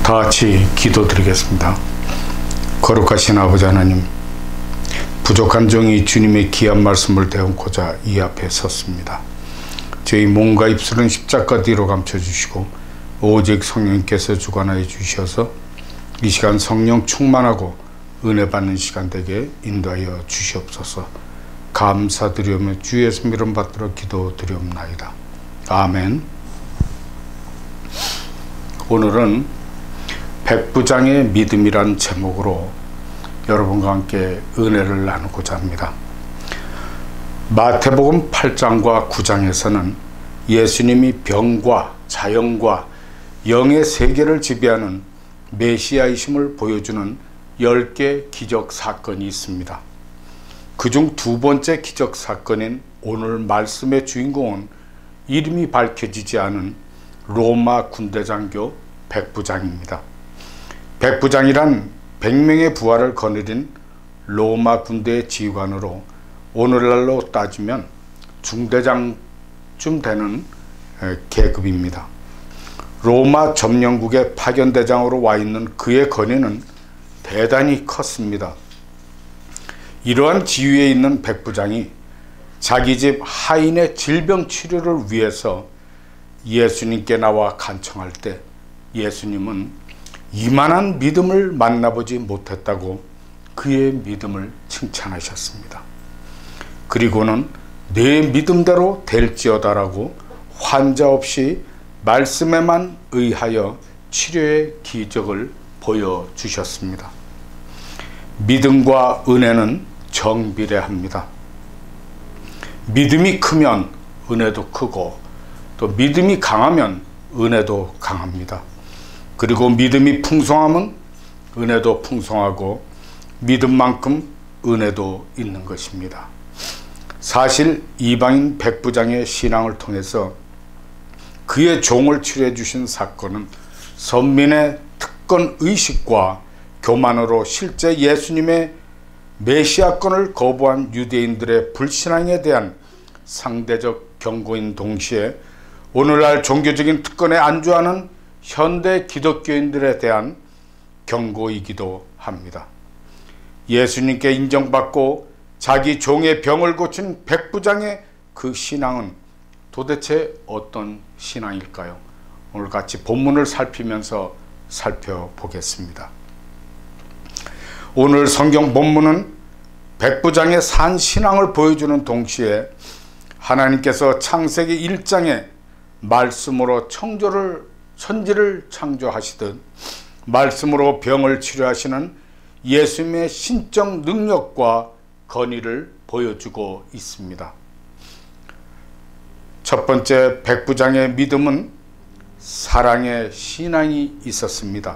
다 같이 기도드리겠습니다. 거룩하신 아버지 하나님, 부족한 종이 주님의 귀한 말씀을 대언고자 이 앞에 섰습니다. 저희 몸과 입술은 십자가 뒤로 감춰주시고 오직 성령께서 주관하여 주셔서 이 시간 성령 충만하고 은혜 받는 시간 되게 인도하여 주시옵소서. 감사드리오며 주 예수 이름 받들어 기도드리옵나이다. 아멘. 오늘은 백부장의 믿음이란 제목으로 여러분과 함께 은혜를 나누고자 합니다. 마태복음 8장과 9장에서는 예수님이 병과 자연과 영의 세계를 지배하는 메시아이심을 보여주는 10개 기적 사건이 있습니다. 그중 두 번째 기적 사건인 오늘 말씀의 주인공은 이름이 밝혀지지 않은 로마 군대장교 백부장입니다. 백부장이란 100명의 부하를 거느린 로마 군대의 지휘관으로 오늘날로 따지면 중대장쯤 되는 계급입니다. 로마 점령국의 파견대장으로 와 있는 그의 권위는 대단히 컸습니다. 이러한 지위에 있는 백부장이 자기 집 하인의 질병 치료를 위해서 예수님께 나와 간청할 때 예수님은 이만한 믿음을 만나보지 못했다고 그의 믿음을 칭찬하셨습니다. 그리고는 내 믿음대로 될지어다라고 환자 없이 말씀에만 의하여 치료의 기적을 보여주셨습니다. 믿음과 은혜는 정비례합니다. 믿음이 크면 은혜도 크고 또 믿음이 강하면 은혜도 강합니다. 그리고 믿음이 풍성하면 은혜도 풍성하고 믿음만큼 은혜도 있는 것입니다. 사실 이방인 백부장의 신앙을 통해서 그의 종을 치료해 주신 사건은 선민의 특권 의식과 교만으로 실제 예수님의 메시아권을 거부한 유대인들의 불신앙에 대한 상대적 경고인 동시에 오늘날 종교적인 특권에 안주하는 현대 기독교인들에 대한 경고이기도 합니다. 예수님께 인정받고 자기 종의 병을 고친 백부장의 그 신앙은 도대체 어떤 신앙일까요? 오늘 같이 본문을 살피면서 살펴보겠습니다. 오늘 성경 본문은 백부장의 산 신앙을 보여주는 동시에 하나님께서 창세기 1장에 말씀으로 천지를 창조하시듯 말씀으로 병을 치료하시는 예수님의 신적 능력과 권위를 보여주고 있습니다. 첫 번째 백부장의 믿음은 사랑의 신앙이 있었습니다.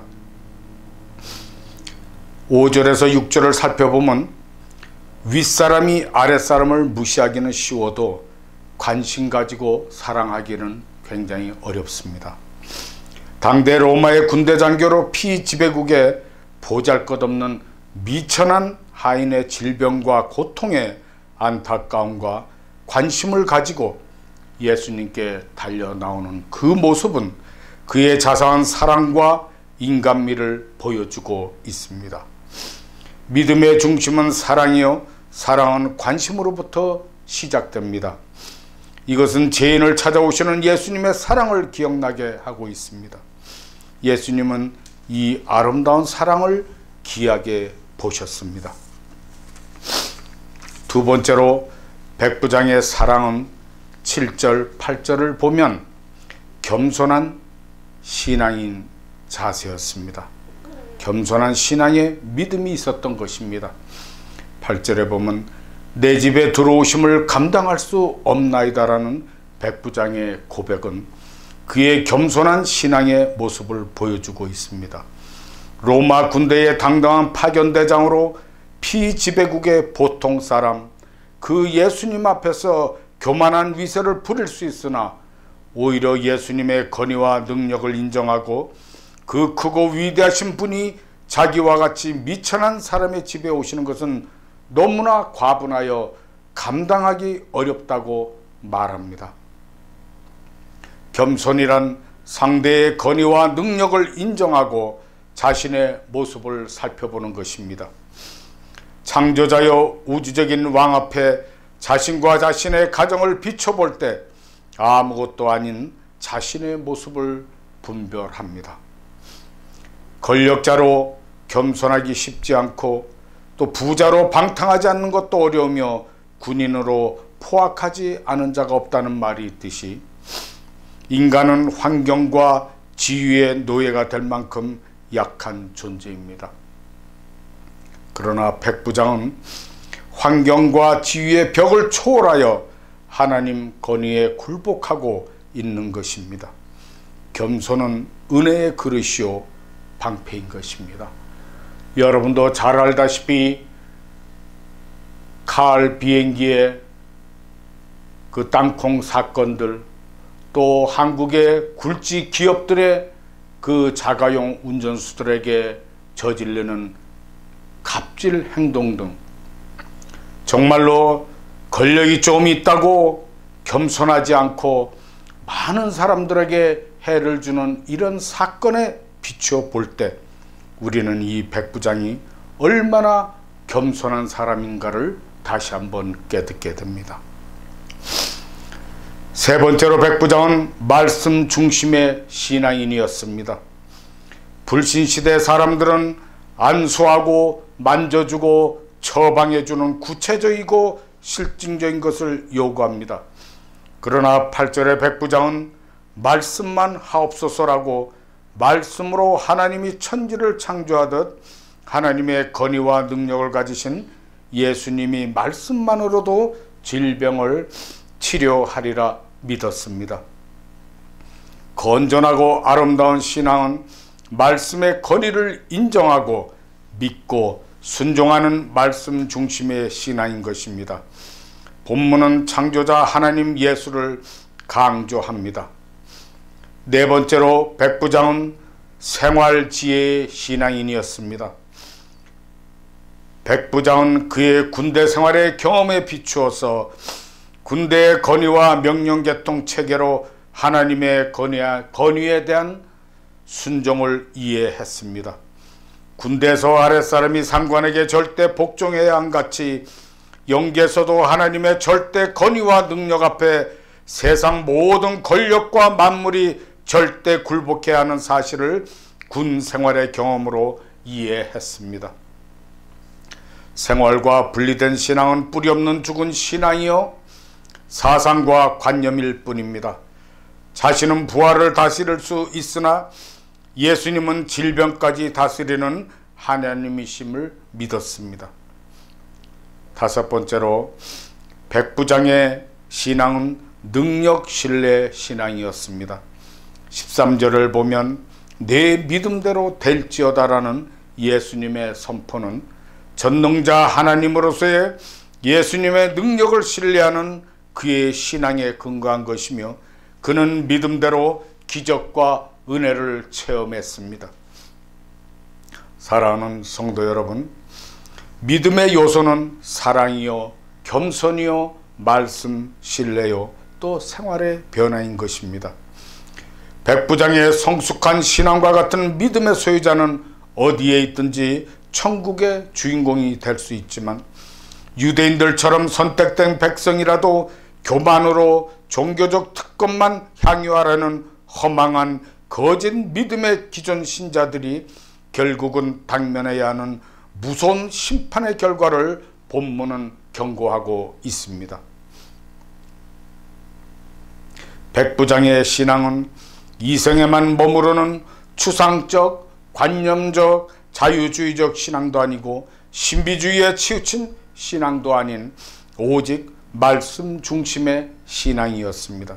5절에서 6절을 살펴보면 윗사람이 아랫사람을 무시하기는 쉬워도 관심 가지고 사랑하기는 굉장히 어렵습니다. 당대 로마의 군대장교로 피지배국의 보잘것없는 미천한 하인의 질병과 고통에 안타까움과 관심을 가지고 예수님께 달려 나오는 그 모습은 그의 자상한 사랑과 인간미를 보여주고 있습니다. 믿음의 중심은 사랑이요, 사랑은 관심으로부터 시작됩니다. 이것은 죄인을 찾아오시는 예수님의 사랑을 기억나게 하고 있습니다. 예수님은 이 아름다운 사랑을 귀하게 보셨습니다. 두 번째로 백부장의 사랑은 7절, 8절을 보면 겸손한 신앙인 자세였습니다. 겸손한 신앙의 믿음이 있었던 것입니다. 8절에 보면 내 집에 들어오심을 감당할 수 없나이다라는 백부장의 고백은 그의 겸손한 신앙의 모습을 보여주고 있습니다. 로마 군대의 당당한 파견대장으로 피지배국의 보통 사람, 그 예수님 앞에서 교만한 위세를 부릴 수 있으나 오히려 예수님의 권위와 능력을 인정하고 그 크고 위대하신 분이 자기와 같이 미천한 사람의 집에 오시는 것은 너무나 과분하여 감당하기 어렵다고 말합니다. 겸손이란 상대의 권위와 능력을 인정하고 자신의 모습을 살펴보는 것입니다. 창조자여 우주적인 왕 앞에 자신과 자신의 가정을 비춰볼 때 아무것도 아닌 자신의 모습을 분별합니다. 권력자로 겸손하기 쉽지 않고 또 부자로 방탕하지 않는 것도 어려우며 군인으로 포악하지 않은 자가 없다는 말이 있듯이 인간은 환경과 지위의 노예가 될 만큼 약한 존재입니다. 그러나 백부장은 환경과 지위의 벽을 초월하여 하나님 권위에 굴복하고 있는 것입니다. 겸손은 은혜의 그릇이요 방패인 것입니다. 여러분도 잘 알다시피 칼 비행기의 그 땅콩 사건들, 또 한국의 굴지 기업들의 그 자가용 운전수들에게 저지르는 갑질 행동 등 정말로 권력이 좀 있다고 겸손하지 않고 많은 사람들에게 해를 주는 이런 사건에 비추어 볼 때 우리는 이 백부장이 얼마나 겸손한 사람인가를 다시 한번 깨닫게 됩니다. 세 번째로 백부장은 말씀 중심의 신앙인이었습니다. 불신시대 사람들은 안수하고 만져주고 처방해주는 구체적이고 실증적인 것을 요구합니다. 그러나 8절의 백부장은 말씀만 하옵소서라고 말씀으로 하나님이 천지를 창조하듯 하나님의 권위와 능력을 가지신 예수님이 말씀만으로도 질병을 치료하리라 믿었습니다. 건전하고 아름다운 신앙은 말씀의 권위를 인정하고 믿고 순종하는 말씀 중심의 신앙인 것입니다. 본문은 창조자 하나님 예수를 강조합니다. 네 번째로 백부장은 생활지혜의 신앙인이었습니다. 백부장은 그의 군대 생활의 경험에 비추어서 군대의 권위와 명령계통 체계로 하나님의 권위에 대한 순종을 이해했습니다. 군대에서 아랫사람이 상관에게 절대 복종해야 한 같이 영계에서도 하나님의 절대 권위와 능력 앞에 세상 모든 권력과 만물이 절대 굴복해야 하는 사실을 군 생활의 경험으로 이해했습니다. 생활과 분리된 신앙은 뿌리 없는 죽은 신앙이요 사상과 관념일 뿐입니다. 자신은 부활을 다스릴 수 있으나 예수님은 질병까지 다스리는 하나님이심을 믿었습니다. 다섯 번째로 백부장의 신앙은 능력 신뢰 신앙이었습니다. 13절을 보면 내 믿음대로 될지어다라는 예수님의 선포는 전능자 하나님으로서의 예수님의 능력을 신뢰하는 그의 신앙에 근거한 것이며 그는 믿음대로 기적과 은혜를 체험했습니다. 사랑하는 성도 여러분, 믿음의 요소는 사랑이요, 겸손이요, 말씀, 신뢰요, 또 생활의 변화인 것입니다. 백부장의 성숙한 신앙과 같은 믿음의 소유자는 어디에 있든지 천국의 주인공이 될 수 있지만 유대인들처럼 선택된 백성이라도 교만으로 종교적 특권만 향유하려는 허망한 거짓 믿음의 기존 신자들이 결국은 당면해야 하는 무서운 심판의 결과를 본문은 경고하고 있습니다. 백부장의 신앙은 이성에만 머무르는 추상적, 관념적, 자유주의적 신앙도 아니고 신비주의에 치우친 신앙도 아닌 오직 말씀 중심의 신앙이었습니다.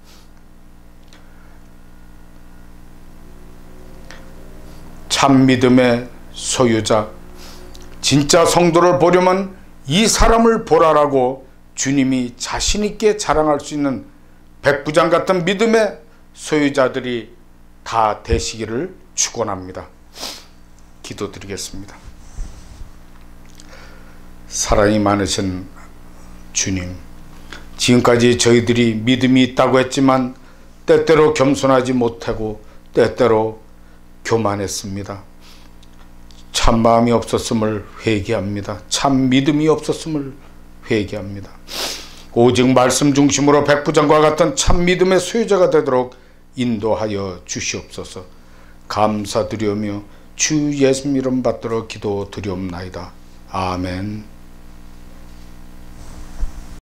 참 믿음의 소유자, 진짜 성도를 보려면 이 사람을 보라라고 주님이 자신있게 자랑할 수 있는 백부장 같은 믿음의 소유자들이 다 되시기를 축원합니다. 기도드리겠습니다. 사랑이 많으신 주님, 지금까지 저희들이 믿음이 있다고 했지만 때때로 겸손하지 못하고 때때로 교만했습니다. 참 마음이 없었음을 회개합니다. 참 믿음이 없었음을 회개합니다. 오직 말씀 중심으로 백부장과 같은 참 믿음의 소유자가 되도록 인도하여 주시옵소서. 감사드리며 주 예수님 이름 받들어 기도드리옵나이다. 아멘.